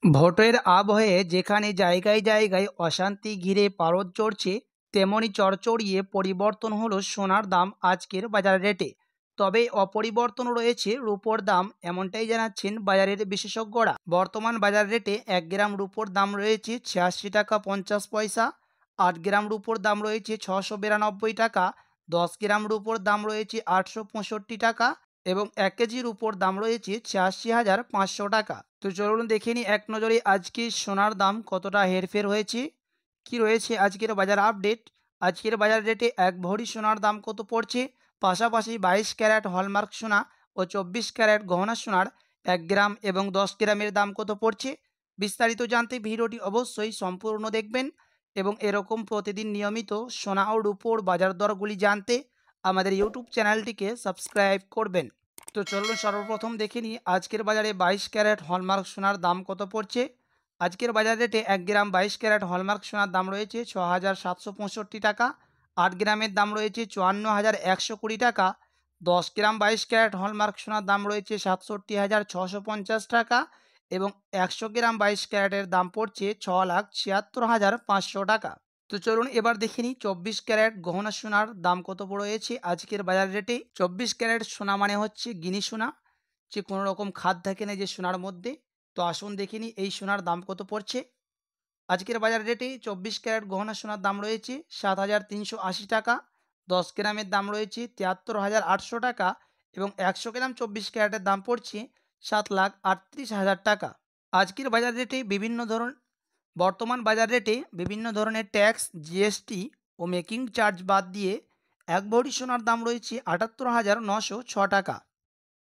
ভোটের আবহে যেখানে জায়গায় জায়গায় অশান্তি ঘিরে পারদ চড়ছে, তেমনি চড়চড়িয়ে পরিবর্তন হলো সোনার দাম আজকের বাজার রেটে। তবে অপরিবর্তন রয়েছে রূপোর দাম, এমনটাই জানাচ্ছেন বাজারের বিশেষজ্ঞরা। বর্তমান বাজার রেটে 1 গ্রাম রূপোর দাম রয়েছে 86 টাকা 50 পয়সা, 8 গ্রাম রূপোর দাম রয়েছে 692 টাকা, 10 গ্রাম রূপোর দাম রয়েছে 865 টাকা এবং 1 কেজির উপর দাম রয়েছে 86,500 টাকা। তো চলুন দেখে নিই এক নজরে আজকে সোনার দাম কতটা হেরফের হয়েছে, কি রয়েছে আজকের বাজার আপডেট। আজকের বাজার রেটে এক ভরি সোনার দাম কত পড়ছে, পাশাপাশি 22 ক্যারেট হলমার্ক সোনা ও 24 ক্যারেট গহনা সোনার 1 গ্রাম এবং 10 গ্রামের দাম কত পড়ছে, বিস্তারিত জানতে ভিডিওটি অবশ্যই সম্পূর্ণ দেখবেন এবং এরকম প্রতিদিন নিয়মিত সোনা ও রূপোর বাজার দরগুলি জানতে আমাদের ইউটিউব চ্যানেলটিকে সাবস্ক্রাইব করবেন। তো চলুন সর্বপ্রথম দেখে নিই আজকের বাজারে 22 ক্যারেট হলমার্ক সোনার দাম কত পড়ছে। আজকের বাজার রেটে 1 গ্রাম 22 ক্যারেট হলমার্ক সোনার দাম রয়েছে 6,765 টাকা, 8 গ্রামের দাম রয়েছে 54,120 টাকা, 10 গ্রাম 22 ক্যারেট হলমার্ক সোনার দাম রয়েছে 67,650 টাকা এবং 100 গ্রাম 22 ক্যারেটের দাম পড়ছে 6,76,500 টাকা। তো চলুন এবার দেখে নিই 24 ক্যারেট গহনা সোনার দাম কত রয়েছে আজকের বাজার রেটে। 24 ক্যারেট সোনা মানে হচ্ছে গিনি সোনা, যে কোনো রকম খাদ থাকে না যে সোনার মধ্যে। তো আসুন দেখে নিই এই সোনার দাম কত পড়ছে আজকের বাজার রেটে। 24 ক্যারেট গহনা সোনার দাম রয়েছে 7,380 টাকা, 10 গ্রামের দাম রয়েছে 73,800 টাকা এবং 100 গ্রাম 24 ক্যারেটের দাম পড়ছে 7,38,000 টাকা। আজকের বাজার রেটে বর্তমান বাজার রেটে বিভিন্ন ধরনের ট্যাক্স, জিএসটি ও মেকিং চার্জ বাদ দিয়ে এক ভরি সোনার দাম রয়েছে 78,906 টাকা।